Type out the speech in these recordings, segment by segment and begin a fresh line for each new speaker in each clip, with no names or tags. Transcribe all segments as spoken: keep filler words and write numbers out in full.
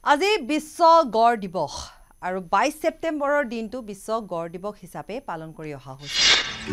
আজি বিশ্ব গড় দিৱস আৰু বাইশ সেপ্টেম্বৰৰ দিনটো বিশ্ব গড় দিৱস হিচাপে পালন কৰি অহা হৈছে।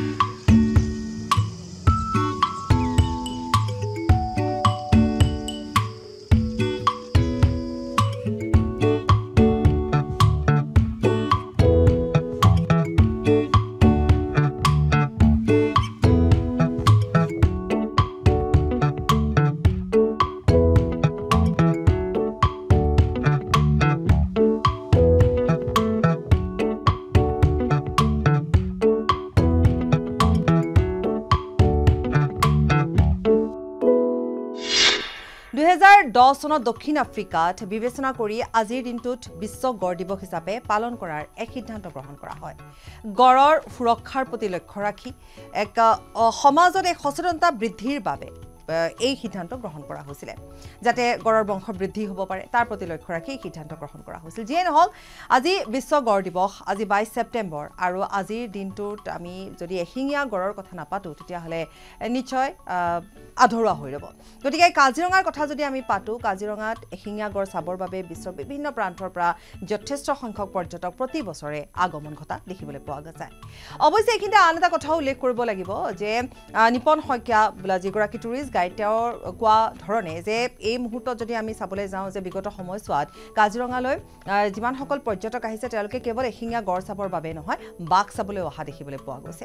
দুই হাজাৰ দহ চনত দক্ষিণ আফ্ৰিকাত বিবেচনা কৰি আজিৰ দিনটোত বিশ্ব গড় দিৱস হিচাপে পালন কৰাৰ এক সিদ্ধান্ত গ্ৰহণ কৰা হয়। গড়ৰ সুৰক্ষাৰ প্ৰতি লক্ষ্য ৰাখি এক সমাজত এক সচেতনতা বৃদ্ধিৰ বাবে এই সিদ্ধান্ত গ্ৰহণ কৰা হৈছিল, যাতে গড়ৰ বংশ বৃদ্ধি হ'ব পাৰে তাৰ প্ৰতি লক্ষ্য ৰাখি এই সিদ্ধান্ত গ্ৰহণ কৰা হৈছিল। যিয়ে নহওক আজি বিশ্ব গড় দিৱস, আজি বাইশ সেপ্টেম্বৰ, আৰু আজিৰ দিনটোত আমি যদি এশিঙীয়া গড়ৰ কথা নাপাতোঁ তেতিয়াহ'লে নিশ্চয় আধৰুৱা হৈ ৰ'ব। গতিকে কাজিৰঙাৰ কথা যদি আমি পাতোঁ, কাজিৰঙাত এশিঙীয়া গড় চাবৰ বাবে বিশ্বৰ বিভিন্ন প্ৰান্তৰ পৰা যথেষ্ট সংখ্যক পৰ্যটক প্ৰতি বছৰে আগমন ঘটা দেখিবলৈ পোৱা যায়। অৱশ্যে এইখিনিতে আন এটা কথা উল্লেখ কৰিব লাগিব যে নিপন শইকীয়া বোলা যিগৰাকী টুৰিষ্ট গাইড, তেওঁৰ কোৱা ধৰণে যে এই মুহূৰ্তত যদি আমি চাবলৈ যাওঁ যে বিগত সময়ছোৱাত কাজিৰঙালৈ যিমানসকল পৰ্যটক আহিছে তেওঁলোকে কেৱল এশিঙীয়া গড় চাবৰ বাবে নহয়, বাঘ চাবলৈ অহা দেখিবলৈ পোৱা গৈছে।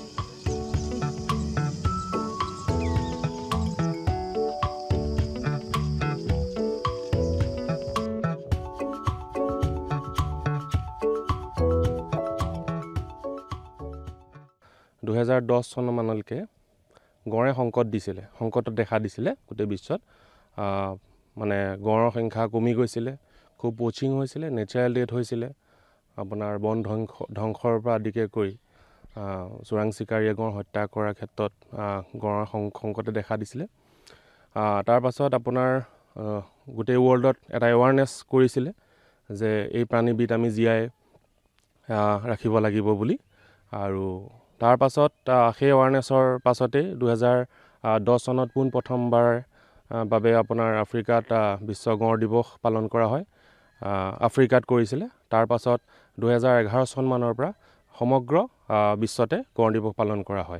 দুহেজাৰ দহ চনমানলৈকে গড়ে সংকট দিছিলে, সংকটত দেখা দিছিলে গোটেই বিশ্বত। মানে গড়ৰ সংখ্যা কমি গৈছিলে, খুব পচিং হৈছিলে, নেচাৰেল ডেথ হৈছিলে, আপোনাৰ বন ধ্বংস ধ্বংসৰ পৰা আদিকে কৰি চোৰাং চিকাৰীয়ে গড় হত্যা কৰাৰ ক্ষেত্ৰত গড়ৰ সংকটে দেখা দিছিলে। তাৰ পাছত আপোনাৰ গোটেই ৱৰ্ল্ডত এটা এৱাৰনেছ কৰিছিলে যে এই প্ৰাণীবিধ আমি জীয়াই ৰাখিব লাগিব বুলি। আৰু তাৰ পাছত সেই এৱাৰনেছৰ পাছতেই দুহেজাৰ দহ চনত পোন প্ৰথমবাৰ বাবে আপোনাৰ আফ্ৰিকাত বিশ্ব গড় দিৱস পালন কৰা হয়, আফ্ৰিকাত কৰিছিলে। তাৰ পাছত দুহেজাৰ এঘাৰ চনমানৰ পৰা সমগ্ৰ বিশ্বতে গড় দিৱস পালন কৰা হয়।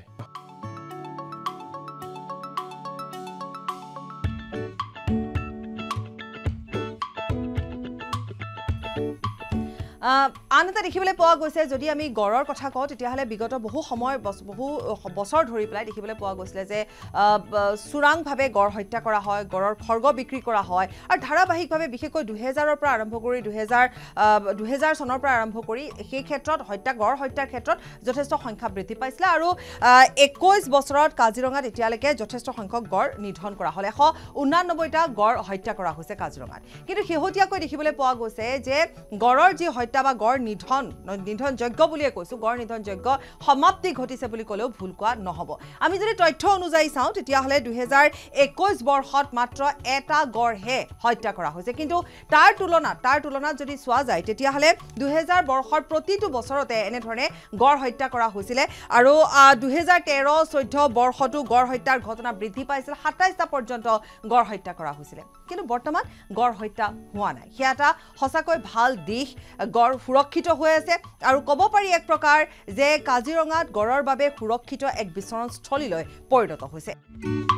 আন এটা দেখিবলৈ পোৱা গৈছে, যদি আমি গড়ৰ কথা কওঁ তেতিয়াহ'লে বিগত বহু সময় বহু বছৰ ধৰি পেলাই দেখিবলৈ পোৱা গৈছিলে যে চোৰাংভাৱে গড় হত্যা কৰা হয়, গড়ৰ খৰ্গ বিক্ৰী কৰা হয়, আৰু ধাৰাবাহিকভাৱে বিশেষকৈ দুহেজাৰৰ পৰা আৰম্ভ কৰি দুহেজাৰ দুহেজাৰ চনৰ পৰা আৰম্ভ কৰি সেই ক্ষেত্ৰত হত্যা গড় হত্যাৰ ক্ষেত্ৰত যথেষ্ট সংখ্যা বৃদ্ধি পাইছিলে। আৰু একৈছ বছৰত কাজিৰঙাত এতিয়ালৈকে যথেষ্ট সংখ্যক গড় নিধন কৰা হ'ল, এশ ঊনানব্বৈটা গড় হত্যা কৰা হৈছে কাজিৰঙাত। কিন্তু শেহতীয়াকৈ দেখিবলৈ পোৱা গৈছে যে গড়ৰ যি হত্যা বা গড় নিধন নিধন যজ্ঞ বুলিয়ে কৈছোঁ, গড় নিধন যজ্ঞ সমাপ্তি ঘটিছে বুলি ক'লেও ভুল কোৱা নহ'ব। আমি যদি তথ্য অনুযায়ী চাওঁ তেতিয়াহ'লে দুহেজাৰ একৈছ বৰ্ষত মাত্ৰ এটা গড়হে হত্যা কৰা হৈছে। কিন্তু তাৰ তুলনাত তাৰ তুলনাত যদি চোৱা যায় তেতিয়াহ'লে দুহেজাৰ বৰ্ষৰ প্ৰতিটো বছৰতে এনেধৰণে গড় হত্যা কৰা হৈছিলে। আৰু দুহেজাৰ তেৰ চৈধ্য বৰ্ষতো গড় হত্যাৰ ঘটনা বৃদ্ধি পাইছিল, সাতাইছটা পৰ্যন্ত গড় হত্যা কৰা হৈছিলে। কিন্তু বৰ্তমান গড় হত্যা হোৱা নাই, সেয়া এটা সঁচাকৈ ভাল দিশ। গড় সুৰক্ষিত হৈ আছে, আৰু ক'ব পাৰি এক প্ৰকাৰ যে কাজিৰঙাত গড়ৰ বাবে সুৰক্ষিত এক বিচৰণস্থলীলৈ পৰিণত হৈছে।